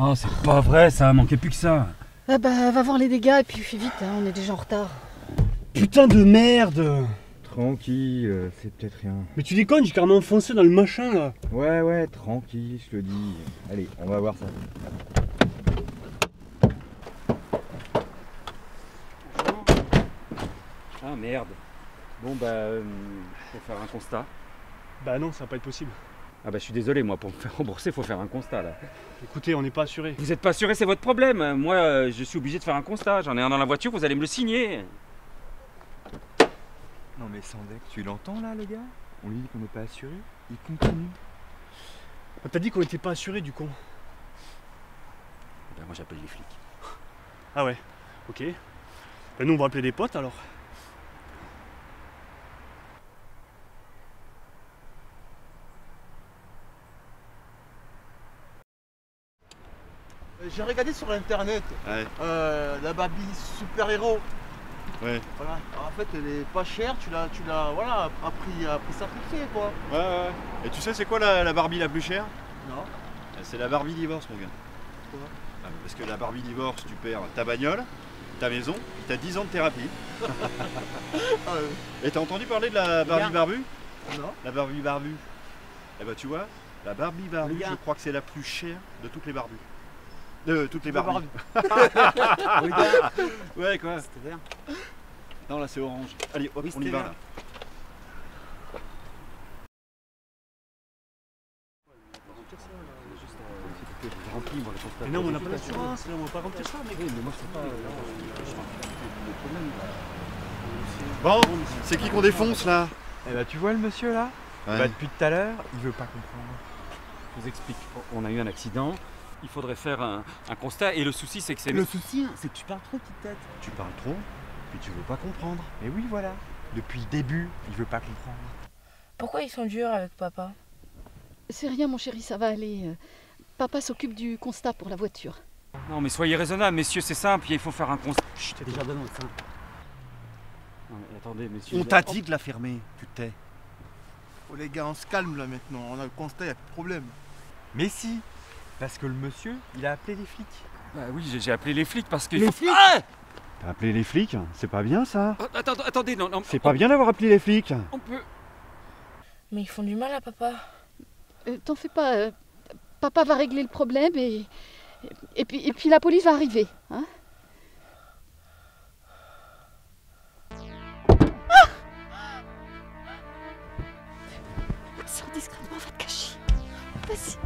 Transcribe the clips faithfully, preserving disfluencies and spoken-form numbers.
Oh, c'est pas vrai, ça manquait plus que ça. Ah bah, va voir les dégâts et puis fais vite, hein, on est déjà en retard. Putain de merde! Tranquille, euh, c'est peut-être rien. Mais tu déconnes, j'ai carrément enfoncé dans le machin là. Ouais, ouais, tranquille, je te dis. Allez, on va voir ça. Ah merde. Bon bah, euh, faut faire un constat. Bah non, ça va pas être possible. Ah bah je suis désolé, moi pour me faire rembourser, faut faire un constat là. Écoutez, on n'est pas assuré. Vous êtes pas assuré, c'est votre problème. Moi, euh, je suis obligé de faire un constat. J'en ai un dans la voiture, vous allez me le signer. Non mais Sandek, tu l'entends là le gars? On lui dit qu'on n'est pas assuré, il continue. On t'a dit qu'on n'était pas assuré du con. Eh ben, moi j'appelle les flics. Ah ouais, ok. Bah nous on va appeler des potes alors. J'ai regardé sur internet Ouais. euh, la Barbie super héros. Ouais. Voilà. En fait elle est pas chère, tu l'as tu l'as voilà à prix à prix simplifié quoi. Ouais, ouais. Et tu sais c'est quoi la, la Barbie la plus chère? Non. C'est la Barbie divorce mon gars. Pourquoi? Ah, parce que la Barbie divorce, tu perds ta bagnole, ta maison, et t'as dix ans de thérapie. Ah, ouais. Et t'as entendu parler de la Barbie Bien. barbue? Non. La Barbie barbue. Eh ben tu vois, la Barbie barbue, Regarde. je crois que c'est la plus chère de toutes les barbues. De toutes les Barbies. Regarde. Ouais quoi. C'était vert. Non là c'est orange. Allez hop, Oui, on y c'était va vert. là. Mais non, on n'a pas d'assurance, là, on va pas remplir ça, mec. Bon, c'est qui qu'on défonce là? Eh bah tu vois le monsieur là? Ouais. Bah depuis tout à l'heure, il veut pas comprendre. Je vous explique. On a eu un accident. Il faudrait faire un, un constat. Et le souci, c'est que c'est. Le souci, c'est que tu parles trop, petite tête. Tu parles trop, puis tu veux pas comprendre. Mais oui voilà, depuis le début, il veut pas comprendre. Pourquoi ils sont durs avec papa? C'est rien mon chéri, ça va aller. Euh, Papa s'occupe du constat pour la voiture. Non, mais soyez raisonnables, messieurs, c'est simple. Il faut faire un constat. Chut, déjà donné ça. Non, mais attendez, messieurs. On t'a dit de la fermer, tu te tais. Oh les gars on se calme là maintenant, on a le constat, y a plus de problème. Mais si, parce que le monsieur, il a appelé les flics. Bah oui, j'ai j'ai appelé les flics parce que. Les flics Ah T'as appelé les flics? C'est pas bien ça? Oh, attends, attendez, non, non. C'est pas bien d'avoir appelé les flics. On peut. Mais ils font du mal à papa. Euh, T'en fais pas, euh, papa va régler le problème et, et, puis, et puis la police va arriver. Hein. Ah, sors discrètement, va te cacher. Vas-y.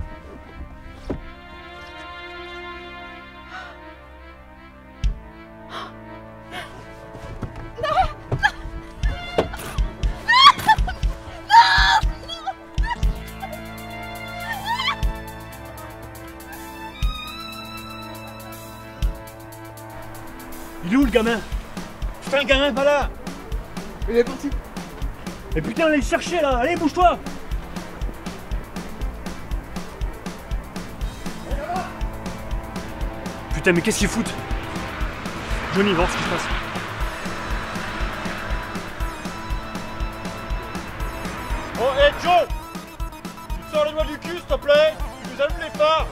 Il est où le gamin? Putain, le gamin, pas là! Il est parti. Mais putain, allez le chercher là! Allez, bouge-toi! Putain, mais qu'est-ce qu'ils foutent? Johnny, va voir ce qui se passe. Oh, hé Joe! Tu te sors les doigts du cul, s'il te plaît! Tu nous allumes les phares!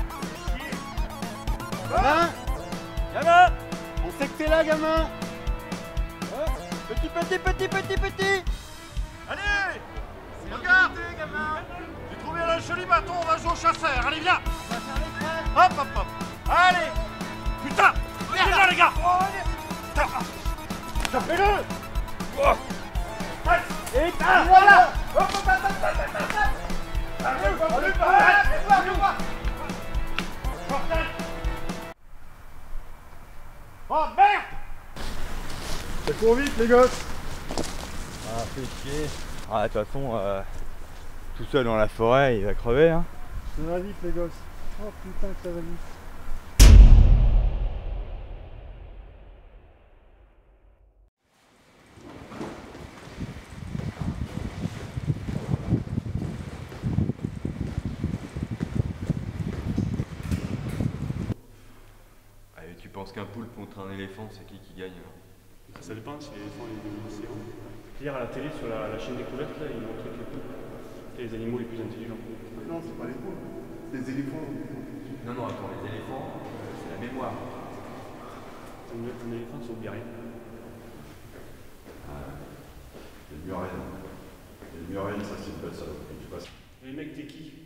Gamin, Gamin! on sait que t'es là gamin. Petit petit petit petit petit. Allez! Regarde! J'ai trouvé un joli bâton, on va jouer au chasseur, allez viens! Hop hop hop! Allez! Putain! Viens là les gars! Putain! Tapez-le! Oh. Et voilà! Hop hop hop hop hop hop hop! Allez, allez, allez, allez! Oh merde! C'est trop vite les gosses. Ah fais chier. Ah de toute façon, euh, tout seul dans la forêt, il va crever hein. Ça va vite les gosses. Oh putain que ça va vite. Allez, tu penses qu'un poulpe contre un éléphant, c'est qui qui gagne alors? Ça dépend si l'éléphant est de l'océan. Hier à la télé, sur la, la chaîne découverte, là, ils montraient que les poulpes étaient les animaux les plus intelligents. Non, c'est pas les poules, c'est les éléphants. Non, non, attends, les éléphants, euh, c'est la mémoire. Un, un éléphant, ça oublie rien. Les murènes. Les murènes, ça c'est une belle saloperie, tu passes. Les mecs, t'es qui?